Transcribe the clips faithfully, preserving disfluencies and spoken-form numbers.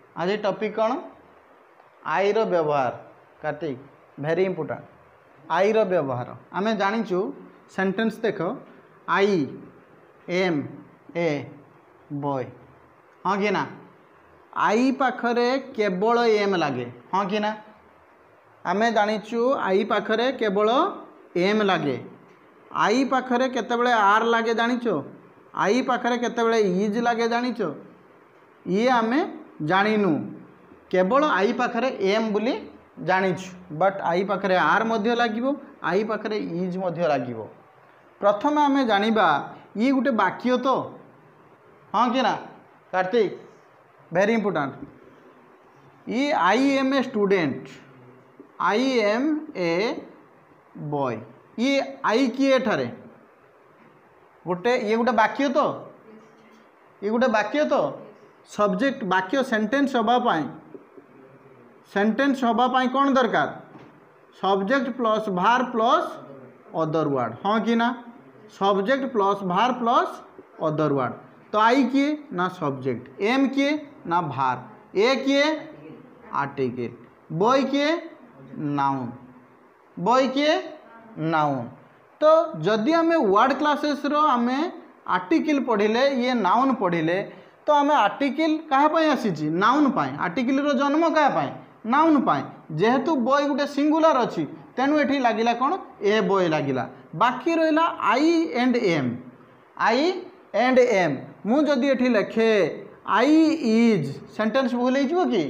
आज टॉपिक कौन आई रो व्यवहार कार्तिक वेरी इंपोर्टेंट आई रो व्यवहार आमे जानिचु सेंटेंस देख आई एम ए बॉय हाँ कि ना आई पाखरे केवल एम लगे हाँ कि ना आमे जानिचु आई पाखरे केवल एम लगे आई पाखरे केतेबेले आर लगे जानिचो आई पाखरे केतेबेले इज लगे जानिचो ये आमे जानिनु केवल आई पाखरे एम बोली जानिछु बट आई पाखरे आर मध्य लागिवो आई पाखरे इज मध्य लागिवो प्रथम आमे जानिबा ये गुटे वाक्य तो हाँ कि ना कार्तिक वेरी इंपोर्टेंट ये I am a student I am a boy ये आई किए ठारे गोटे ये गोटे वाक्य तो ये गोटे वाक्य तो सब्जेक्ट वाक्य सेंटेंस हवापाई सेंटेंस हवापाई कौन दरकार subject plus verb plus other word हाँ कि ना subject plus verb plus other word तो आई किए ना सब्जेक्ट एम किए ना भार ए किए आर्टिकल बॉय किए नाउन बॉय किए नाउन तो जदि आमे वर्ड क्लासेस रो आमे आर्टिकल पढ़िले ये नाउन पढ़िले तो आमे आर्टिकल कहा पाई आसीची नाउन पाई आर्टिकल रो जन्म कहा पाई नाउन पाई जेहेतु बॉय गुटे सिंगुलर अछि तेनु एठी लागिला कोन ए बॉय लागिला बाकी रहिला I and am I and am मु जदि एठी लिखे आई इज सेंटेंस भूल हिजबो कि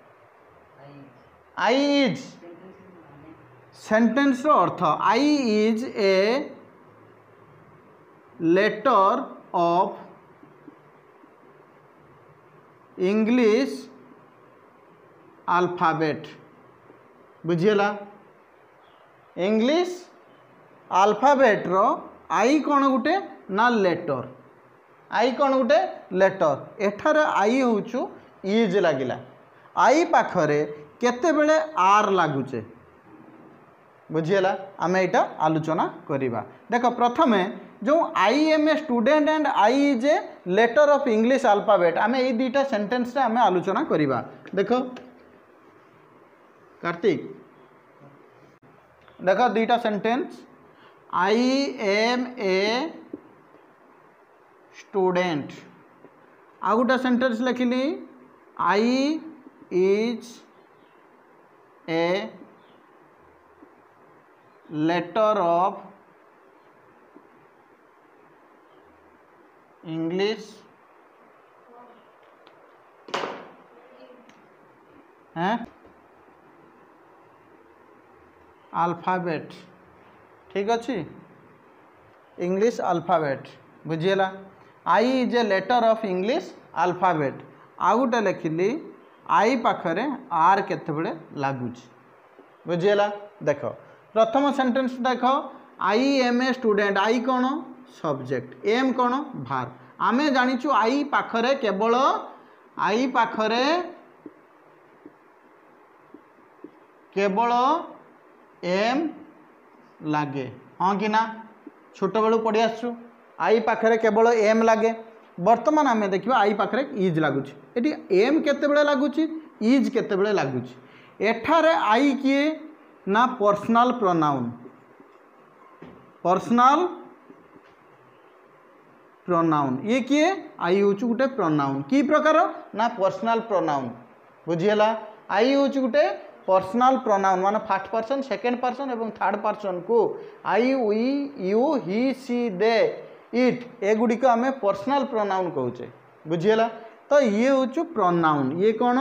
आई इज सेंटेंस रो अर्थ I is a letter of English alphabet बुझीला इंग्लिश अल्फाबेट रो आई कौन गुटे ना लेटर आई कौन गुटे लेटर एठारे आई होचु इज लागिला आई पाखरे केते बेले आर लागुचे बुझीला आमे एटा आलोचना करिबा देखो प्रथमे जो I am a student and I is a letter of English alphabet आमे ए दुईटा सेंटेंस रे आमे आलोचना करिबा देखो कार्तिक देखो दुईटा sentence I am a student आ गोटा सेंटेंस लिखिली I is a letter of English हैं अल्फाबेट ठीक अच्छी इंग्लिश अल्फाबेट बुझीला I is a letter of English alphabet आ गोटे लिखिली आई पाखरे आर केतेबेले लागुच बुझीला देखो प्रथम सेंटेंस देख आई एम ए स्टूडेंट आई कौन सब्जेक्ट एम कौन भार आमे जानिचु आई पाखरे केवल आई पाखरे केवल एम लागे हाँ कि ना छोट बेलू पढ़ी आसु आई पाखरे केवल एम लागे वर्तमान आमे देखिबा आई पाखरे इज लागुच एटी एम केतेबेले लागुच इज केतेबेले लागुच एठारे आई किए ना पर्सनल प्रोनाउन पर्सनल प्रोनाउन ये किए आई हूँ गोटे प्रोनाउन की प्रकार ना पर्सनल प्रोनाउन बुझीला आई हूँ गोटे पर्सनल प्रोनाउन माने फर्स्ट पर्सन सेकेंड पर्सन एवं थर्ड पर्सन को I we you he she they it एगुड़िक आम पर्सनल प्रोनाउन कहचे बुझीला तो ये हूँ प्रोनाउन ये कौन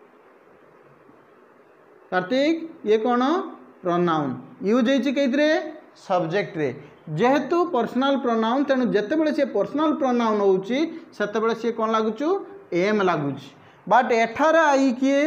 कार्तिक ये कौन प्रोनाउन यूज होती सब्जेक्ट रे जेहेतु पर्सनल प्रोनाउन तेणु जितेबाला सी पर्सनल प्रोनाउन होची सेतेबाला सी कौन लगुच एम लगुच बट एठारे आई किए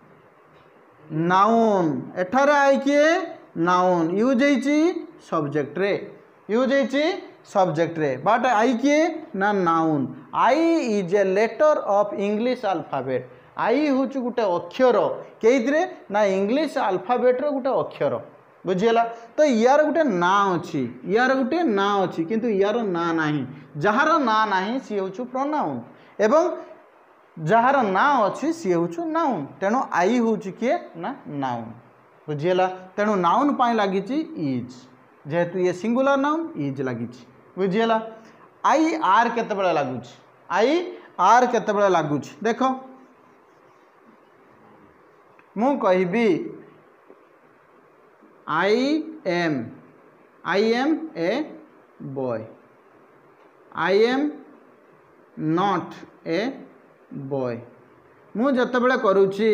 नाउन एठारे आई किए नाउन यूज होती सब्जेक्ट रे यूज होती सब्जेक्ट रे बट आई किए ना noun I is a letter of English alphabet I हूँ गोटे अक्षर कईरे ना इंग्लिश अल्फाबेट रो गोटे अक्षर बुझीगला तो यार गोटे ना अच्छी यार गोटे ना अच्छी किंतु यार ना नहीं जार ना नहीं सी हूँ प्रोनाउन एवं जार ना अच्छी सी हूँ नाउन तेणु आई हूँ किए ना नाउन बुझीगला तेणु नाउन पाई लगी इज जेहेतु ये सिंगुलर नाउन इज लगी बुझीगला आई आर केते लगुच आई आर केते लगुच देख मु कहबी I am I am a boy I am not a boy मु जतबेले करूची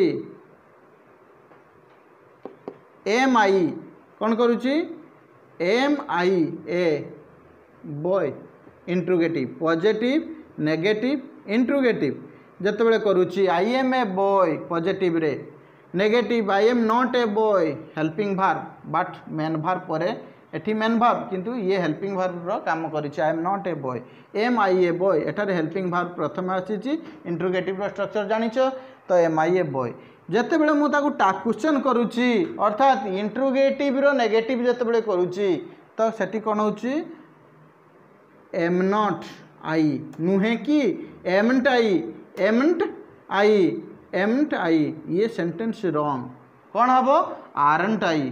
एम आई कौन करूची am I a boy interrogative positive negative interrogative जतबेले करूची I am a boy positive रे negative I am not a boy helping verb but main verb परे एठी मेन भार्ब किंतु ये हेल्पिंग भार्ब रो काम करिछि I am not a boy am I a boy एठारे हेल्पिंग भार्ब प्रथम आछि इंट्रोगेटिव रो स्ट्रक्चर जानिछ तो एम आई ए बॉय जते बेले मु ताकू क्वेश्चन करूछि अर्थात इंट्रोगेटिव रो नेगेटिव जते बेले करूछि तो सेठी कोन होछि एम नॉट आई नुहे कि एमंट आई एमंट आई एमंट आई ये सेंटेंस रॉन्ग कौन हम आरंट आई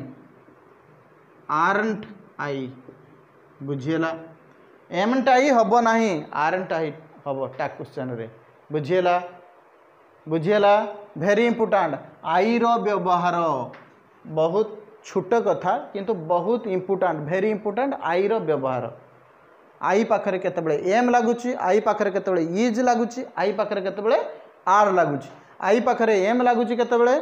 आरंट आई बुझीगला एमंट आई हम ना आरंट आई हम टैग क्वेश्चन रे बुझीगला बुझीगला वेरी इंपोर्टेंट आई रो व्यवहार बहुत छोट कथा किंतु बहुत इंपोर्टेंट वेरी इंपोर्टेंट आई रो व्यवहार आई पाखरे केतेबेले एम लागुची आई पाखरे केतेबेले इज लागुची आई पाखरे केतेबेले आर लागुची आई पाखरे एम लागुची केतेबेले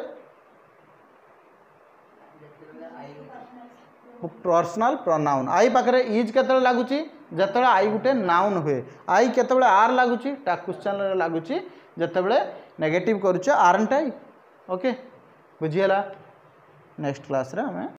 पर्सनल प्रोनाउन आई पाखरे इज केतेबेले लागुची जतेबेले आई गुटे नाउन हुए आई केतेबेले आर लागुची टा क्वेश्चन रे लागुची जतेबेले नेगेटिव करूछ आरंट आई ओके बुझियला नेक्स्ट क्लास रे हमें